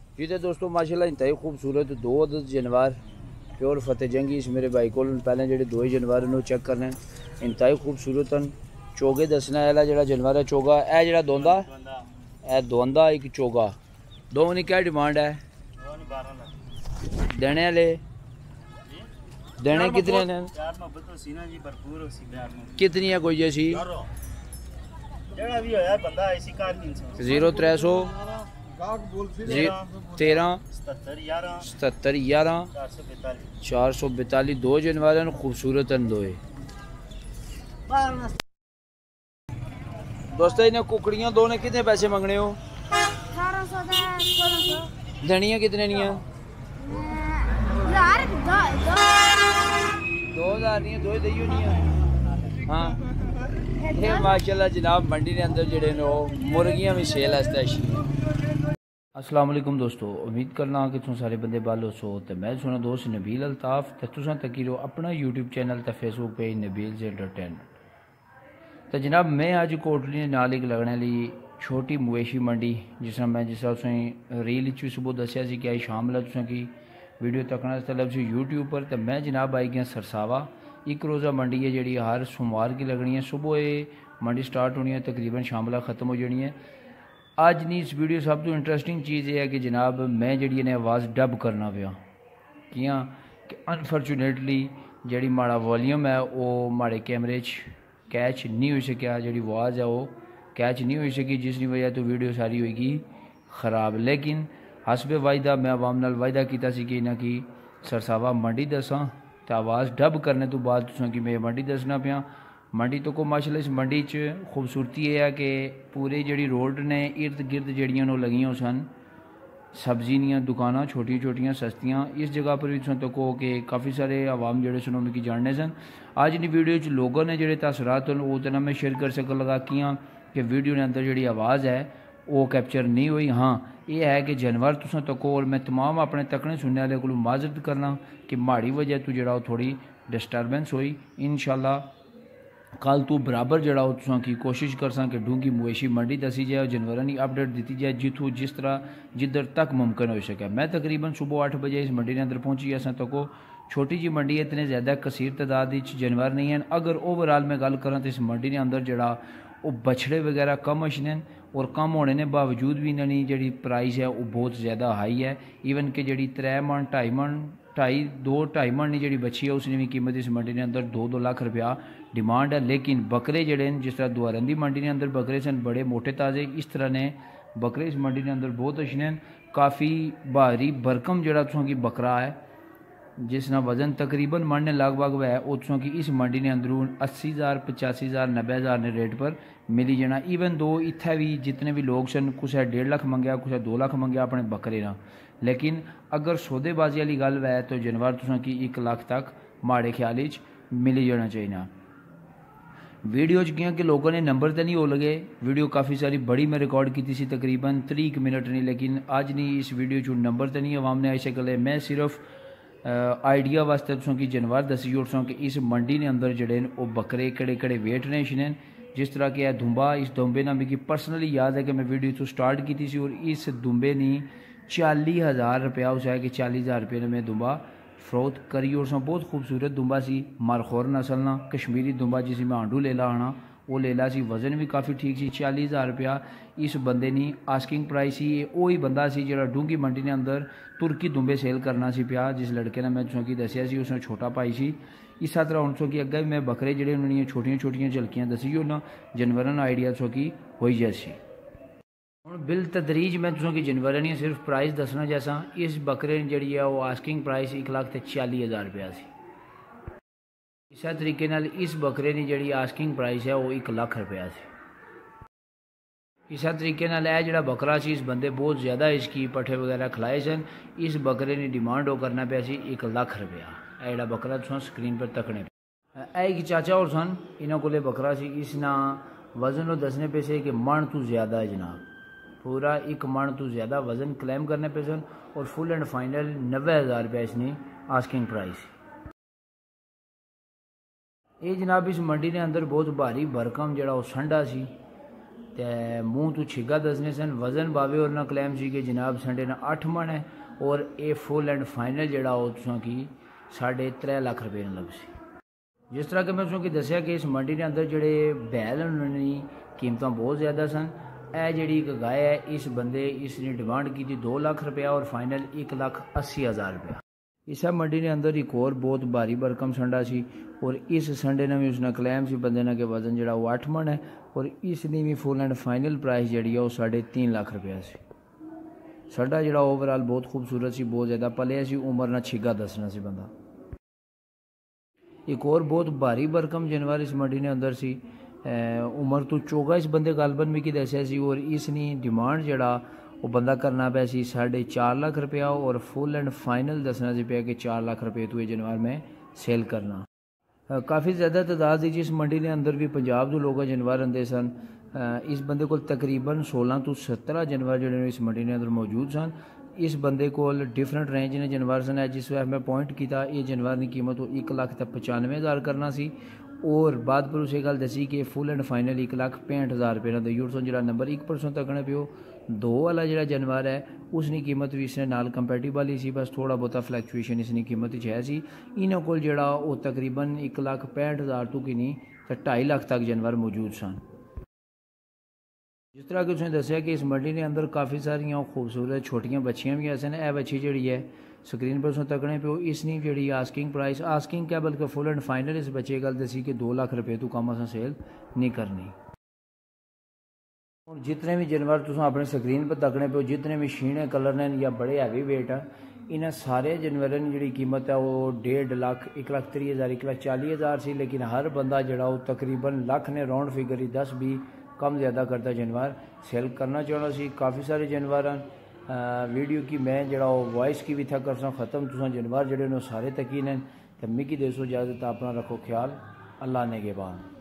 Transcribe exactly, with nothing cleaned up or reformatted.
जी तो दोस्तों माशाल्लाह इंतहाई खूबसूरत दो अदद जानवर प्योर फतेह जंगी इस मेरे भाई को पहले जो दो ही जानवर ने चेक करने इंतहाई खूबसूरत हैं। चोगे दसना है जो जानवर है चोगा है जो दोंदा है दोंदा एक चोगा दोनों की क्या डिमांड है देने वाले देने कितने ने कितनी है कोई जैसी जीरो त्रै सौ तेरह सतहत्तर ग्यारह चार सौ बताली दो जानवर खूबसूरत दो दोस्तों इन्हें कुकड़ियाँ दो ने कितने पैसे मंगने हो धनिया कितने नहीं है दो हजार नहीं है दो ही नहीं है। हाँ ये माशाल्लाह जनाब मंडी के अंदर जड़े नो मुर्गियाँ भी सेल आस्ते अच्छी हैं। अस्सलाम वालेकुम दोस्तों, उम्मीद करना कि तुम सारे बंदे बालो सो तो मैं सुना दोस्त नबील अल्ताफ तो तुसा तकी रो अपना यूट्यूब चैनल तो फेसबुक पेज नबील से एंटरटेनमेंट। तो जनाब मैं अज कोटली नाल एक लगने ली छोटी मवेशी मंडी जिस तरह मैं जिस तरह रील भी सुबह दसिया कि आई शामिल तुसा की वीडियो तकना तलब से यूट्यूब पर। तो मैं जनाब आई गया सरसावा एक रोज़ा मंडी है जी हर सोमवार की लगनी है। सुबह ये मंडी स्टार्ट होनी है तकरीबन शामला ख़त्म हो जानी है। अज नहीं इस वीडियो सब तो इंटरेस्टिंग चीज़ ये है कि जनाब मैं जी ने आवाज़ डब करना पाया कियां कि अनफॉर्चुनेटली जी माड़ा वॉल्यूम है वो माड़े कैमरे कैच नहीं हो सकिया, जी आवाज़ है वो कैच नहीं हो सकी जिसकी वजह तो वीडियो सारी होगी ख़राब। लेकिन हसबे वायदा मैं आवाम नाल वायदा किया कि इन्हें की सरसावा मंडी दसा तो आवाज़ डब करने तो बाद तुसा कि मैं मंडी दसना पाया। मंडी तो को माशाल्लाह इस मंडी च खूबसूरती यह है कि पूरे जी रोड ने इर्द गिर्द जड़ियाँ लगियां सन सब्जी दियाँ दुकाना छोटिया छोटिया सस्तियाँ। इस जगह पर भी तुम तको कि काफ़ी सारे आवाम जोड़े सुनो मिगी जानने सन। अज की वीडियो च लोगों ने जोड़े तसरात वो तो ना मैं शेयर कर सक लगा कियाँ कि वीडियो के अंदर जी आवाज़ है वो कैप्चर नहीं हुई। हाँ यह है कि जानवर तुम तको और मैं तमाम अपने तकने सुनने वाले को माजरत करना कि माड़ी वजह तो जरा थोड़ी डिस्टर्बेंस हुई। इंशाल्लाह कल तू बराबर जड़ा तुसा की कोशिश कर सा कि डूंगी मवेशी मंडी दसी जाए और जानवरों की अपडेट दी जाए जितों जिस तरह जिधर तक मुमकिन हो सके। मैं तकरीबन सुबह आठ बजे इस मंडी के अंदर पहुंची गया सा तो छोटी जी मंडी है, इतने ज़्यादा कसीर तादाद जानवर नहीं हैं। अगर ओवरऑल मैं गल करा तो इस मंडी के अंदर जड़ा वो बछड़े वगैरह कम अच्छे और कम होने के बावजूद भी इन्होंने जी प्राइस है वो बहुत ज़्यादा हाई है। ईवन कि जी त्रै मन ढाई मन ढाई दो ढाई मन की जी बच्छी है उसने भी कीमत इस मंडी के अंदर दो दो लाख रुपया डिमांड है। लेकिन बकरे जड़े जिस तरह दुआरन की मंडी के अंदर बकरे सन बड़े मोटे ताज़े, इस तरह ने बकरे इस मंडी के अंदर बहुत अच्छे हैं। काफ़ी भारी भरकम जड़ा तुसों की बकरा है जिसना वजन तकरीबन मन ने लगभग है वो तुसों की इस मंडी के अंदरों अस्सी हज़ार पचासी हज़ार नब्बे हज़ार ने रेट पर मिली जाना। ईवन दो इत्थे भी जितने भी लोग सन कुछ डेढ़ लाख मंगया कुछ दो लाख मंगया अपने बकरे ना। लेकिन अगर सौदेबाजी वाली गल है तो जानवर तुसों की एक लाख तक माड़े ख्याल मिली जाना चाहिए। वीडियो किया कि लोगों ने नंबर तो नहीं हो लगे, वीडियो काफ़ी सारी बड़ी मैं रिकॉर्ड की थी तकरीबन तीस मिनट नहीं, लेकिन अज नहीं इस वीडियो चो नंबर तो नहीं आवाम ने ऐसे गले। मैं सिर्फ आइडिया वास्ते तुसों की जानवर दसी ओरसों कि इस मंडी के अंदर जड़े वो बकरे कड़े कड़े वेट ने शने जिस तरह के दुंबा इस दुंबे ना मिगी पर्सनली याद है कि मैं वीडियो तो स्टार्ट की थी और इस दुंबे ने चाली हज़ार रुपया उस है कि चालीस हज़ार रुपये ने मैं दुंबा फरोख्त करी और बहुत खूबसूरत दुंबा सी मारखोर नस्ल ना कश्मीरी दुंबा जिसे मैं आंडू ले ला आना वो ले ला सी, वजन भी काफ़ी ठीक सी। चालीस हज़ार रुपया इस बंदे ने आस्किंग प्राइस ही वो ही बंदा सी जो डूंगी मंडी के अंदर तुर्की दुंबे सेल करना सी पिया जिस लड़के ने मैं तुसों की दसिया सी उसने छोटा पाई सी। इस तरह हूँ तुसों की अगर मैं बकरे जोड़े उन्होंने छोटिया छोटिया झलकियाँ दसी होना जानवरों आइडिया तुसों की हो जैसी। हम बिल तदरीज मैं तुसों की जानवर नहीं सिर्फ प्राइस दसना जैसा इस बकरे जी है वो आस्किंग प्राइस एक लाख चाली हज़ार रुपया सी। इस तरीके इस बकरे की जी आस्किंग प्राइस है वो एक लाख रुपया से। इस तरीके जो बकरा से इस बंदे बहुत ज़्यादा इसकी पट्ठे वगैरह खिलाए सन, इस बकरे की डिमांड वो करना पाया सी एक लाख रुपया। यह बकरा तुम स्क्रीन पर तकने पे एक चाचा और सन इन्हों को बकरा सी इसना वजन दसने पे से कि मन तो ज़्यादा है जनाब, पूरा एक मन तो ज़्यादा वजन क्लेम करने पे सन और फुल एंड फाइनल नब्बे हज़ार रुपया इसने आस्किंग प्राइस। ये जनाब इस मंडी के अंदर बहुत भारी भरकम जड़ा वो संडा सी ते मूँह तो छिगा दसने सन। वजन बावे और ना क्लैम सी कि जनाब संडे ना अठ मन है और ये फुल एंड फाइनल जड़ा तुसां की साढ़े त्रै लख रुपये ने लगसी। जिस तरह कि मैं तुसें दसिया कि इस मंडी के अंदर जोड़े बैल उन्होंने कीमत बहुत ज़्यादा सन। यह जी एक गाय है, इस बंदे इसने डिमांड की थी दो लाख रुपया और फाइनल एक लाख अस्सी हज़ार रुपया। इस मंडी के अंदर एक और बहुत भारी भरकम संडा सी और इस संडे ने भी उसने क्लैम से बंदे ने के वजन जड़ा वो अठ मन है और इसकी भी फुल एंड फाइनल प्राइस जी है साढ़े तीन लाख रुपया से। संडा जड़ा ओवरऑल बहुत खूबसूरत सी, बहुत ज़्यादा पलिया सी, उम्र ना छिगा दसना सी बंदा। एक और बहुत भारी भरकम जानवर इस मंडी ने अंदर सी, उम्र तो चौगा इस बंदे गालबन मिकी दसिया सी और इसनी डिमांड जड़ा वो बंदा करना पाया सी साढ़े चार लाख रुपया और फुल एंड फाइनल दसना सी पाया कि चार लाख रुपये तो ये जानवर में सेल करना। काफ़ी ज़्यादा तादाद दी जिस मंडी के अंदर भी पंजाब के लोग जानवर आते सन। इस बंदे को तकरीबन सोलह तो सत्रह जानवर जो इस मंडी के अंदर मौजूद सन। इस बंदे को डिफरेंट रेंज ने जानवर सन। जिस वक्त मैं पॉइंट किया ये जानवर की कीमत एक लाख तक पचानवे हज़ार करना सी और बाद पर उसे गल दसी कि फुल एंड फाइनल एक लाख पैंठ हज़ार रुपये ना यूर सो जो नंबर एक परसों तकने पियो दो वाला जो जानवर है उसकी कीमत भी इसने नाल कंपैटिबल ही सी, बस थोड़ा बहुत फ्लैक्चुएशन इसकी कीमत है सी। इन्हों को जड़ा वो तकरीबन एक लाख पैंठ हज़ार तो कि नहीं तो ढाई लाख तक जानवर मौजूद सन। जिस तरह कि उसने दसिया कि इस मंडी के अंदर काफ़ी सारिया खूबसूरत छोटियां बच्चियां भी ऐसे यह बच्ची जी है स्क्रीन पर तकने पे इसनी जी आस्किंग प्राइस आस्किंग क्या बल्कि फुल एंड फाइनल इस बच्चे गल दसी कि दो लाख रुपये तो कम अस सेल नहीं करनी। और जितने भी जानवर तुम अपने स्क्रीन पर तकने पे जितने भी शीने कलर ने या बड़े हैवी वेट है इन्हें सारे जानवरों की जी कीमत है वो डेढ़ लाख एक लाख त्री हज़ार एक लाख चाली हज़ार सी, लेकिन हर बंदा जड़ा वो तकरीबन लख ने राउंड फिगर ही दस भी कम ज़्यादा करता जानवर सेल करना चाहना सी। काफ़ी सारे जानवर वीडियो की मैं जड़ा वॉइस की भी था कर ख़त्म तुसा जानवर जड़े सारे तकीन हैं। तो मिकी दसो इजाज़त, अपना रखो ख्याल, अल्लाह ने के बाद।